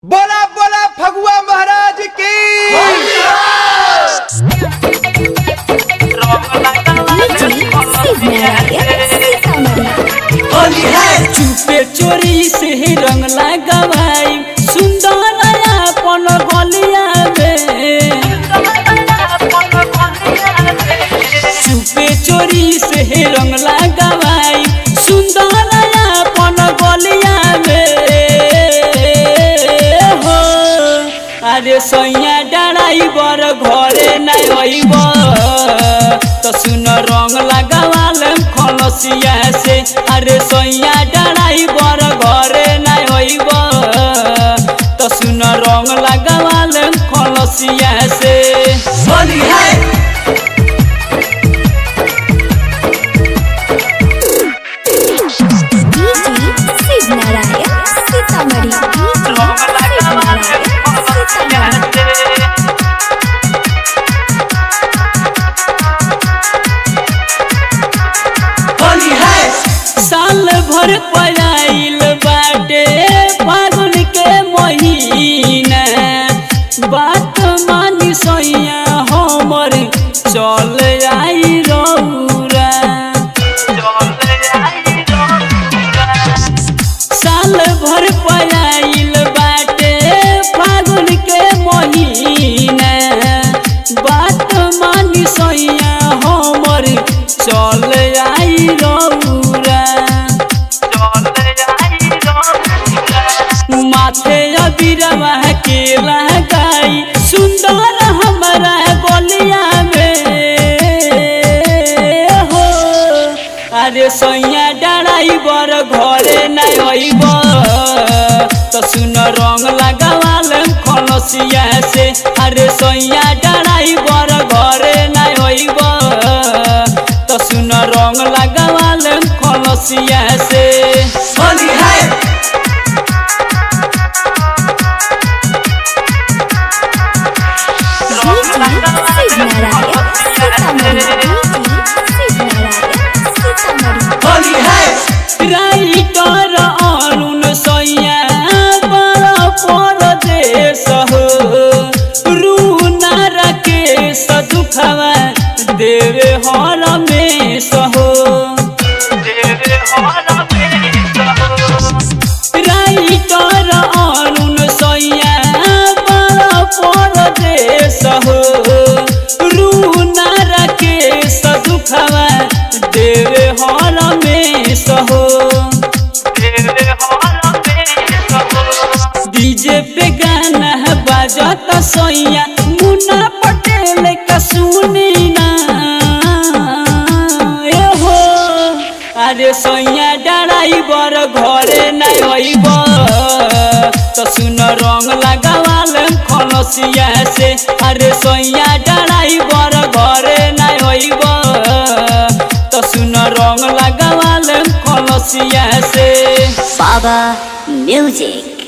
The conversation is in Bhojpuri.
बोला बोला फगुआ महाराज की। चुपे चोरी से रंग लगवाई सुंदर अपन गलिया में। चुपे चोरी से रंग लगवाई सुंदर अपन गलिया में हो। अरे सैया ड्राइवर घरे नहीं अइब तो सुन रंग लगावाल खलसिया से। अरे सैया ड्राइवर घरे नहीं अइब तो सुन रंग लगावाल खलसिया से। बोली है साल भर पयाइल बाटे फागुन के महीना। बात मानी सैया हमर चल आई रौरा। साल भर पयाइल बाटे फागुन के महीना। बात मानी सैया हमर चल आई रौरा। माथे अबीरवा के लगाई सुंदर हमारा गलिया में हो। अरे सैया ड्राइवर घरे नहीं अइब तो सुन रंग लगावाल खलसिया से। अरे सैया ड्राइवर घरे नहीं अइब तो सुन रंग लगावाल खलसिया से। बोली है राइटर अरुण सैया बड़ा परदेश हो। रूना राकेश दुखवा देवे हर मेष हो। राइटर अरुण सैया बड़ा परदेश हो। रूना राकेश दुखवा देवे हर मेष हो। डीजे पे गाना बाजत सैया मुन्ना पटेल का सुनी ना हो। अरे सैया ड्राइवर घरे नहीं अइब तो सुन रंग लगावाल खलसिया से। अरे सैया ड्राइवर घरे नहीं अइब तो सुन रंग लगावाल खलसिया से। Baba Music।